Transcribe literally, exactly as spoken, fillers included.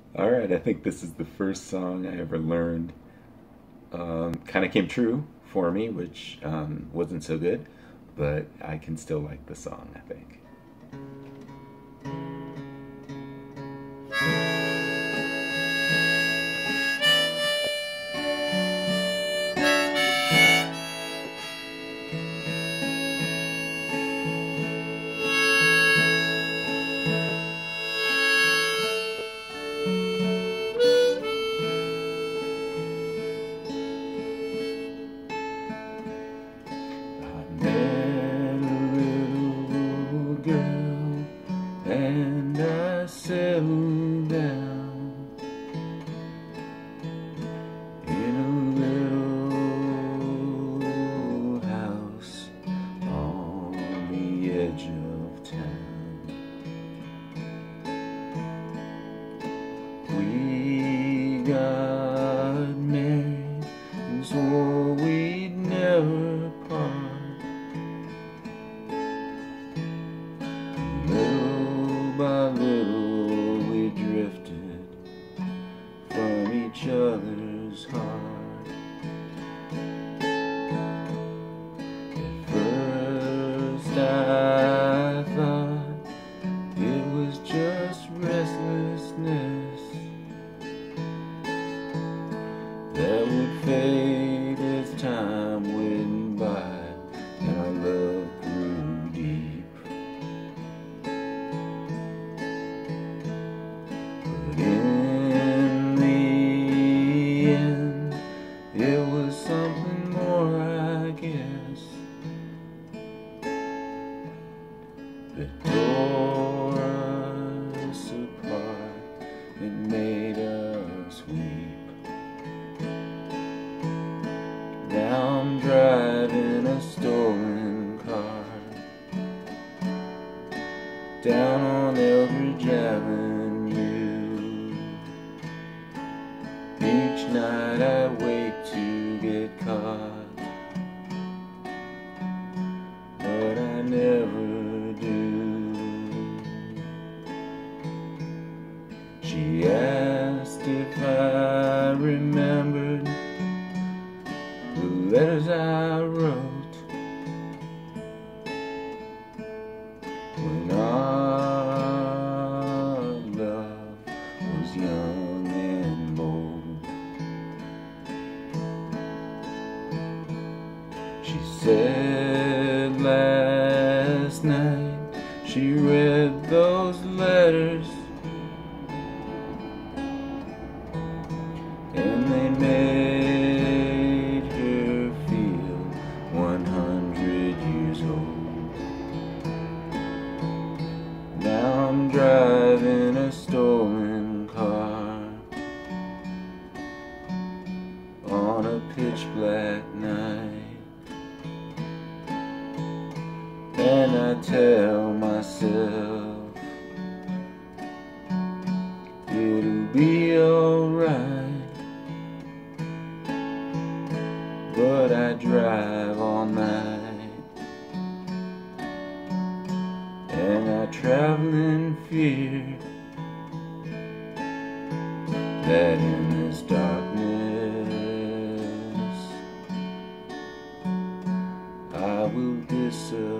Alright, I think this is the first song I ever learned. Um, kind of came true for me, which um, wasn't so good, but I can still like the song, I think. I met a little girl and I settled down in a little house on the edge of town. We got married and swore we'd never part. Little by little we drifted from each other's heart. At first I thought it was just restlessness that would fade as time went by and our love grew deep. But in the end, it was something more, I guess, that tore us apart. It made us weep. Now I'm driving a stolen car down on Eldridge Avenue. Each night I wait to get caught, but I never do. She asked if I remembered the letters I wrote when our love was young and bold. She said last night she read those letters and they made her feel one hundred years old. Now I'm driving a stolen car on a pitch black night, and I tell myself it'll be alright. But I drive all night, and I travel in fear that in this darkness I will disappear.